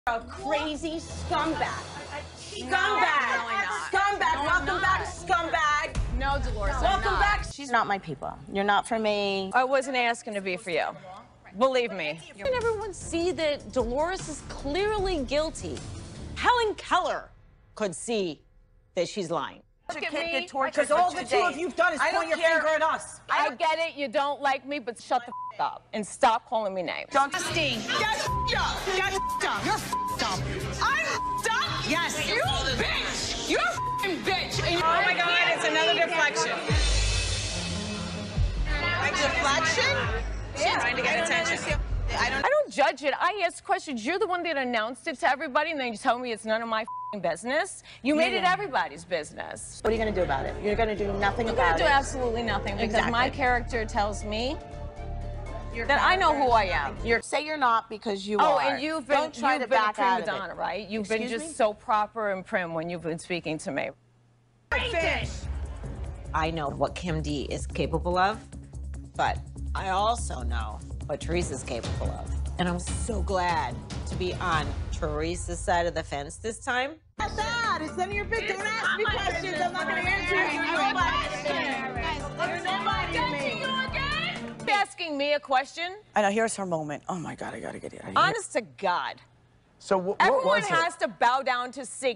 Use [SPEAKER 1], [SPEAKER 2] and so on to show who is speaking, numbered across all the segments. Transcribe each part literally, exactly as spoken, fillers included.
[SPEAKER 1] a crazy scumbag. Scumbag.
[SPEAKER 2] No, really
[SPEAKER 1] Scumbag.
[SPEAKER 2] No,
[SPEAKER 1] Welcome back, scumbag.
[SPEAKER 2] No, Dolores, I'm
[SPEAKER 1] Welcome
[SPEAKER 2] not.
[SPEAKER 1] back. She's not my people. You're not for me.
[SPEAKER 2] I wasn't asking to be for you. Believe me. Can everyone see that Dolores is clearly guilty? Helen Keller could see that she's lying.
[SPEAKER 1] Look
[SPEAKER 2] at
[SPEAKER 1] at
[SPEAKER 2] me.
[SPEAKER 1] me. Because
[SPEAKER 2] for
[SPEAKER 1] all
[SPEAKER 2] two
[SPEAKER 1] the two of
[SPEAKER 2] days.
[SPEAKER 1] you've done is
[SPEAKER 2] I
[SPEAKER 1] point your
[SPEAKER 2] don't care.
[SPEAKER 1] finger at us.
[SPEAKER 2] I get it, you don't like me, but shut the f up and stop calling me names.
[SPEAKER 1] Don't
[SPEAKER 3] Disgusting.
[SPEAKER 1] That's f***ed up. That's f***ed up. You're f***ed up. I'm f***ed up? Yes. You bitch. You're a f***ing bitch. And
[SPEAKER 2] Oh my God, it's another deflection.
[SPEAKER 1] deflection?
[SPEAKER 2] She's trying to get attention.
[SPEAKER 1] I don't
[SPEAKER 2] I don't judge it. I ask questions. You're the one that announced it to everybody, and then you tell me it's none of my f***ing business. You made it
[SPEAKER 1] yeah.
[SPEAKER 2] everybody's business.
[SPEAKER 1] What are you going to do about it? You're going to do nothing
[SPEAKER 2] I'm
[SPEAKER 1] about
[SPEAKER 2] gonna do
[SPEAKER 1] it.
[SPEAKER 2] absolutely nothing because
[SPEAKER 1] Exactly.
[SPEAKER 2] my character tells me that I know who I am.
[SPEAKER 1] You're say you're not because you
[SPEAKER 2] Oh,
[SPEAKER 1] are.
[SPEAKER 2] and you've been,
[SPEAKER 1] Don't try
[SPEAKER 2] you've
[SPEAKER 1] to
[SPEAKER 2] been
[SPEAKER 1] back
[SPEAKER 2] a prima
[SPEAKER 1] out of it.
[SPEAKER 2] donna, right? You've
[SPEAKER 1] Excuse
[SPEAKER 2] been just
[SPEAKER 1] me?
[SPEAKER 2] so proper and prim when you've been speaking to me.
[SPEAKER 4] I know what Kim D is capable of, but I also know what Teresa's capable of. And I'm so glad to be on Teresa's side of the fence this time.
[SPEAKER 1] Not that. It's none of your business. Don't ask me questions. I'm not going to answer you. You're nobody. You're nobody to me.
[SPEAKER 2] Asking me a question?
[SPEAKER 5] I know, here's her moment. Oh my God, I gotta get it.
[SPEAKER 2] Honest to God.
[SPEAKER 5] So wh what
[SPEAKER 2] Everyone
[SPEAKER 5] was
[SPEAKER 2] has to bow down to Sig.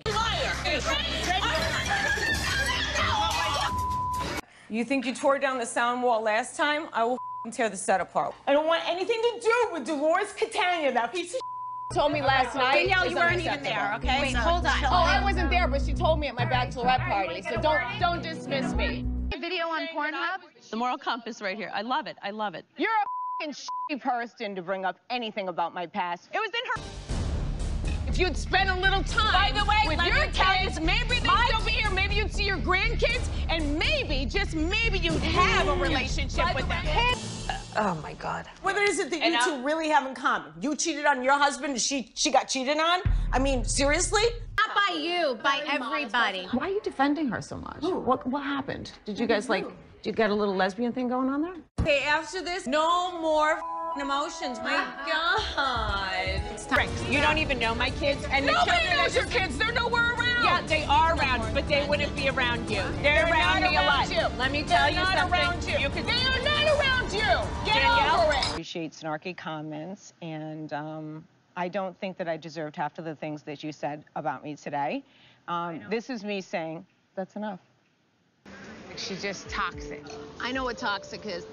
[SPEAKER 2] You think you tore down the sound wall last time? I will tear the set apart.
[SPEAKER 1] I don't want anything to do with Dolores Catania, that piece of
[SPEAKER 2] Told me last night.
[SPEAKER 3] Danielle,
[SPEAKER 2] is
[SPEAKER 3] you weren't even
[SPEAKER 2] unacceptable.
[SPEAKER 3] there, okay? Wait, hold on.
[SPEAKER 2] Oh, I wasn't there, but she told me at my bachelorette party. So don't don't dismiss me.
[SPEAKER 3] Video on Pornhub?
[SPEAKER 6] The moral compass right here. I love it. I love it.
[SPEAKER 2] You're a fucking shitty person to bring up anything about my past. It was in her. If you'd spent a little time
[SPEAKER 6] By the way,
[SPEAKER 2] with
[SPEAKER 6] let
[SPEAKER 2] your
[SPEAKER 6] me tell you-
[SPEAKER 2] kids, maybe they'd still be here. Maybe you'd see your grandkids, and maybe, just maybe, you'd have a relationship with them.
[SPEAKER 4] Oh my God.
[SPEAKER 1] What is it that
[SPEAKER 6] And
[SPEAKER 1] you
[SPEAKER 6] I-
[SPEAKER 1] two really have in common? You cheated on your husband and she she got cheated on? I mean, seriously?
[SPEAKER 3] Not by you, by everybody.
[SPEAKER 2] Why are you defending her so much? What what happened? Did you guys like? Did you get a little lesbian thing going on there? Okay, after this, no more emotions. My God. It's time.
[SPEAKER 6] You don't even know my kids, and the
[SPEAKER 2] Nobody
[SPEAKER 6] children
[SPEAKER 2] knows
[SPEAKER 6] are
[SPEAKER 2] your
[SPEAKER 6] just-
[SPEAKER 2] kids. They're nowhere around.
[SPEAKER 6] Yeah, they are around, but they wouldn't be around you. They're,
[SPEAKER 2] They're
[SPEAKER 6] around
[SPEAKER 2] not
[SPEAKER 6] me a
[SPEAKER 2] around
[SPEAKER 6] lot.
[SPEAKER 2] you.
[SPEAKER 6] Let me
[SPEAKER 2] They're
[SPEAKER 6] tell you
[SPEAKER 2] not
[SPEAKER 6] something.
[SPEAKER 2] around you.
[SPEAKER 6] You could
[SPEAKER 2] They are not around you. Get
[SPEAKER 6] Danielle?
[SPEAKER 2] over it.
[SPEAKER 7] Appreciate snarky comments, and um, I don't think that I deserved half of the things that you said about me today. Um, this is me saying, that's enough.
[SPEAKER 3] She's just toxic. I know what toxic is.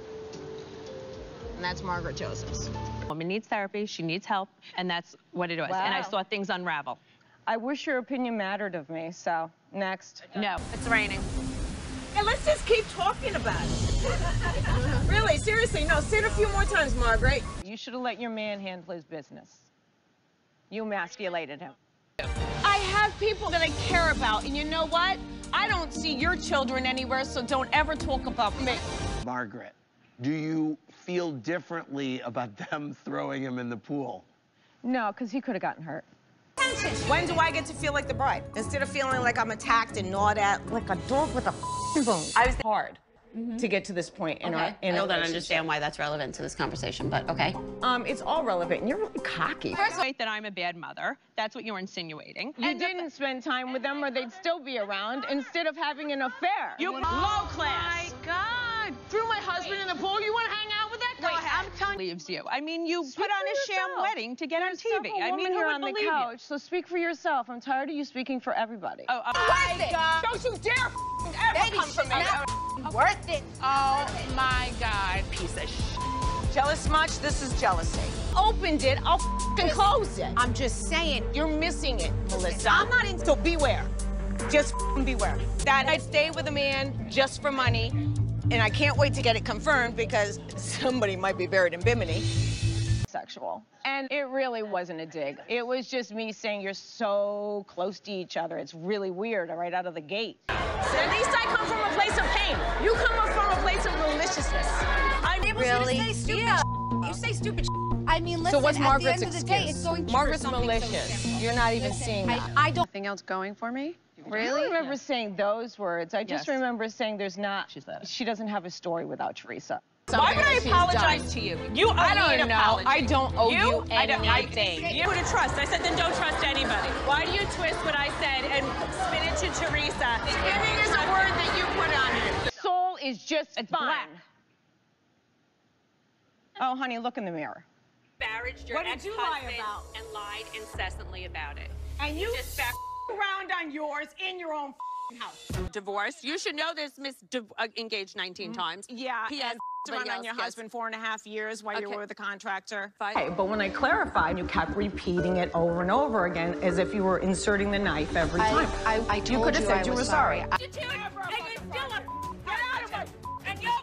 [SPEAKER 3] And that's Margaret Josephs.
[SPEAKER 6] Woman needs therapy. She needs help, and that's what it was. And I
[SPEAKER 7] Wow.
[SPEAKER 6] saw things unravel.
[SPEAKER 7] I wish your opinion mattered of me, so next.
[SPEAKER 6] No, it's raining.
[SPEAKER 2] And let's just keep talking about it. Really, seriously, no, say it a few more times, Margaret.
[SPEAKER 7] You should have let your man handle his business. You emasculated him.
[SPEAKER 2] I have people that I care about, and you know what? I don't see your children anywhere, so don't ever talk about me.
[SPEAKER 8] Margaret, do you feel differently about them throwing him in the pool?
[SPEAKER 7] No, because he could have gotten hurt.
[SPEAKER 1] When do I get to feel like the bride? Instead of feeling like I'm attacked and gnawed at like a dog with a f***ing bone.
[SPEAKER 2] I was hard to get to this point in our in
[SPEAKER 9] I
[SPEAKER 2] our
[SPEAKER 9] don't
[SPEAKER 2] relationship.
[SPEAKER 9] understand why that's relevant to this conversation, but okay.
[SPEAKER 2] Um, it's all relevant, and you're really cocky.
[SPEAKER 6] First, wait that I'm a bad mother. That's what you're insinuating.
[SPEAKER 7] You didn't spend time with them, or they'd still be around instead of having an affair.
[SPEAKER 6] You
[SPEAKER 7] low
[SPEAKER 6] class.
[SPEAKER 7] my God! Threw my husband in the pool. You want to hang out with that? Go
[SPEAKER 6] Wait,
[SPEAKER 7] ahead.
[SPEAKER 6] I'm telling leaves you. I mean, you
[SPEAKER 7] Speak
[SPEAKER 6] put on
[SPEAKER 7] for
[SPEAKER 6] a sham
[SPEAKER 7] yourself.
[SPEAKER 6] wedding to get on T V.
[SPEAKER 7] Several
[SPEAKER 6] I mean,
[SPEAKER 7] women
[SPEAKER 6] who
[SPEAKER 7] here
[SPEAKER 6] would
[SPEAKER 7] on the
[SPEAKER 6] believe
[SPEAKER 7] couch,
[SPEAKER 6] you?
[SPEAKER 7] so speak for yourself. I'm tired of you speaking for everybody.
[SPEAKER 6] Oh, uh,
[SPEAKER 2] my God! Don't you dare f***ing ever come for me!
[SPEAKER 3] Worth it.
[SPEAKER 2] Oh my God, piece of sh**. Jealous much? This is jealousy. Opened it, I'll f***ing close it.
[SPEAKER 3] I'm just saying.
[SPEAKER 2] You're missing it, Melissa. I'm not in, so beware. Just f***ing beware. That I'd stay with a man just for money, and I can't wait to get it confirmed because somebody might be buried in Bimini.
[SPEAKER 7] Sexual. And it really wasn't a dig. It was just me saying you're so close to each other. It's really weird right out of the gate.
[SPEAKER 2] At least I come from a place of pain. You come from a place of maliciousness. I'm able
[SPEAKER 3] Really?
[SPEAKER 2] to say stupid
[SPEAKER 3] Yeah.
[SPEAKER 2] You say stupid
[SPEAKER 3] I mean, listen,
[SPEAKER 2] So what's
[SPEAKER 3] at
[SPEAKER 2] Margaret's
[SPEAKER 3] the end
[SPEAKER 2] excuse?
[SPEAKER 3] of the day, it's going to
[SPEAKER 2] Margaret's
[SPEAKER 3] something
[SPEAKER 2] malicious.
[SPEAKER 3] So
[SPEAKER 2] You're not even seeing that.
[SPEAKER 3] I, I don't.
[SPEAKER 7] Anything else going for me? Really? I don't remember saying those words. I just
[SPEAKER 6] Yes.
[SPEAKER 7] remember saying there's not,
[SPEAKER 6] She said it.
[SPEAKER 7] she doesn't have a story without Teresa.
[SPEAKER 3] something
[SPEAKER 2] Why would I
[SPEAKER 3] that she's
[SPEAKER 2] apologize
[SPEAKER 3] done.
[SPEAKER 2] to you? You owe
[SPEAKER 3] I
[SPEAKER 2] me
[SPEAKER 3] don't
[SPEAKER 2] an
[SPEAKER 3] know.
[SPEAKER 2] apology.
[SPEAKER 3] I don't owe you
[SPEAKER 2] I don't, I,
[SPEAKER 3] anything.
[SPEAKER 2] you to trust. I said, then don't trust anybody. Why do you twist what I said and spin it to Teresa?
[SPEAKER 3] Spinning is a word that you put on it. Soul is just
[SPEAKER 7] It's
[SPEAKER 3] fine.
[SPEAKER 7] black. Oh, honey, look in the mirror.
[SPEAKER 10] Disparaged your
[SPEAKER 2] What did you lie
[SPEAKER 10] ex-husband
[SPEAKER 2] about?
[SPEAKER 10] and lied incessantly about it.
[SPEAKER 2] And you
[SPEAKER 10] just back
[SPEAKER 2] around on yours in your own house.
[SPEAKER 10] divorced. You should know this, Miss Div- uh, engaged nineteen times.
[SPEAKER 2] Yeah,
[SPEAKER 10] P S
[SPEAKER 2] and around on your
[SPEAKER 10] yes.
[SPEAKER 2] husband four and a half years while you
[SPEAKER 10] Okay.
[SPEAKER 2] were with the contractor.
[SPEAKER 10] Fine.
[SPEAKER 7] Okay, but when I clarified, you kept repeating it over and over again as if you were inserting the knife every time.
[SPEAKER 9] I, I, I told
[SPEAKER 7] you could have
[SPEAKER 9] you
[SPEAKER 7] said
[SPEAKER 9] I
[SPEAKER 7] you
[SPEAKER 9] was
[SPEAKER 7] were sorry.
[SPEAKER 10] You two, and you're still a get out of my and you're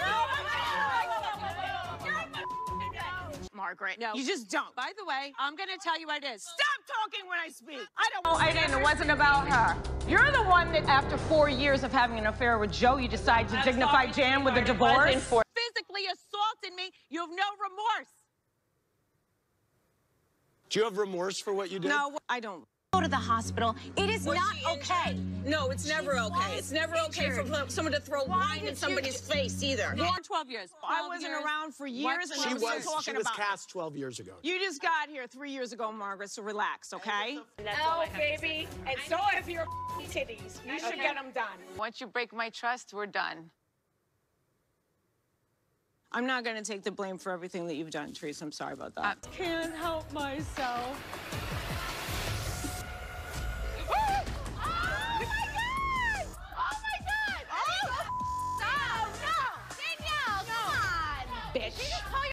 [SPEAKER 2] Margaret,
[SPEAKER 10] No.
[SPEAKER 2] you just don't.
[SPEAKER 10] By the way, I'm gonna tell you what it is.
[SPEAKER 2] Stop talking when I speak. I don't.
[SPEAKER 7] No, I didn't. It wasn't about her. You're the one that, after four years of having an affair with Joe, you decide to dignify Jan with a divorce.
[SPEAKER 10] Physically assaulted me. You have no remorse.
[SPEAKER 11] Do you have remorse for what you did?
[SPEAKER 2] No, I don't.
[SPEAKER 12] Go to the hospital. It is not okay.
[SPEAKER 2] No, it's never okay. It's never okay for someone to throw wine in somebody's face either.
[SPEAKER 10] You're twelve years.
[SPEAKER 2] I
[SPEAKER 10] twelve
[SPEAKER 2] wasn't
[SPEAKER 10] years.
[SPEAKER 2] around for years,
[SPEAKER 10] What?
[SPEAKER 2] and
[SPEAKER 11] She
[SPEAKER 2] I'm still
[SPEAKER 11] was,
[SPEAKER 2] talking
[SPEAKER 11] she was
[SPEAKER 2] about it.
[SPEAKER 11] cast twelve years ago.
[SPEAKER 2] You just got here three years ago, Margaret, so relax, okay?
[SPEAKER 10] Oh, baby.
[SPEAKER 2] And so have your titties. You should get them done.
[SPEAKER 3] Once you break my trust, we're done.
[SPEAKER 2] I'm not going to take the blame for everything that you've done, Teresa. I'm sorry about that.
[SPEAKER 3] I can't help myself.